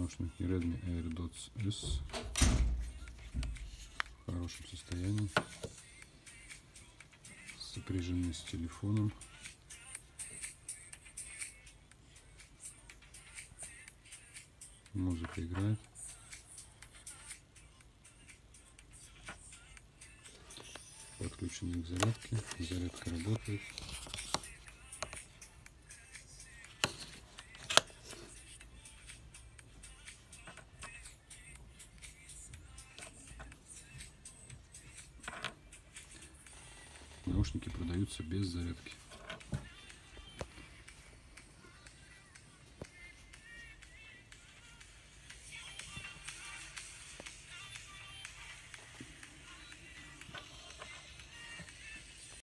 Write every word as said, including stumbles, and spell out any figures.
Наушники Redmi AirDots S в хорошем состоянии, сопряжены с телефоном. Музыка играет. Подключены к зарядке. Зарядка работает. Наушники продаются без зарядки.